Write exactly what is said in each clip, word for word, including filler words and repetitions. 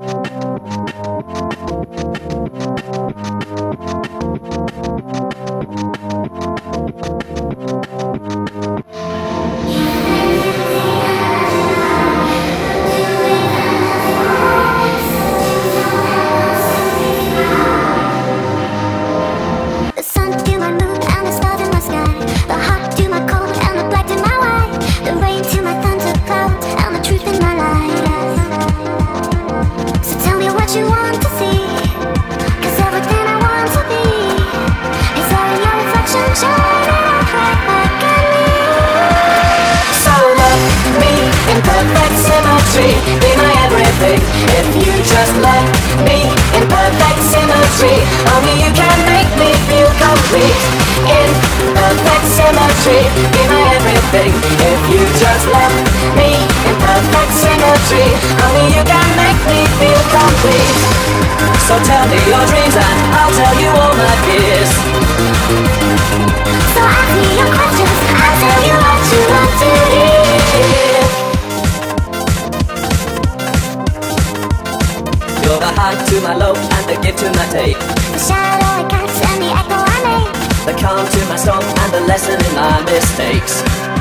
Be my everything. If you just let me in perfect symmetry, only you can make me feel complete. In perfect symmetry, be my everything. If you just let me in perfect symmetry, only you can make me feel complete. So tell me your dreams and I'll tell you all my fears. So ask me your questions, I'll tell you what you want to hear. You're the high to my low and the give to my take, The shadow I cast and the echo I make, the calm to my storm and the lesson in my mistakes.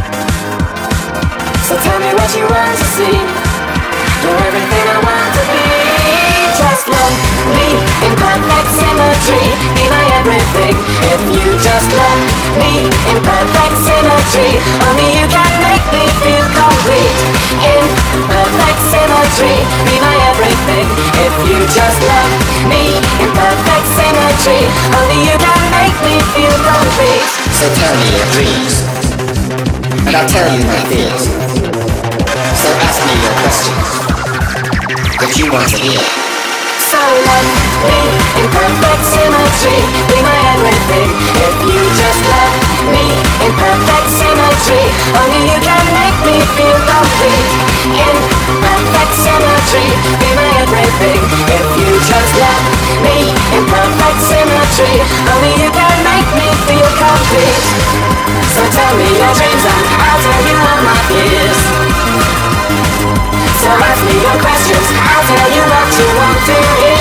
So tell me what you want to see. You're everything I want to be. Just let me in perfect symmetry, be my everything. If you just let me in perfect symmetry, only you can make me feel complete. In perfect symmetry, be my everything. If you just let me in perfect symmetry, only you can make me feel complete. So tell me your dreams, and I'll tell you my fears. So ask me your questions that you want to hear. So let me in perfect symmetry, be my everything. If you just let me in perfect symmetry, only you can make me feel complete. In perfect symmetry, be my everything. If you just let me in perfect symmetry, only you can make me feel complete. So tell me your dreams and I'll tell you all my fears. So ask me your questions, I'll tell you what you want to hear.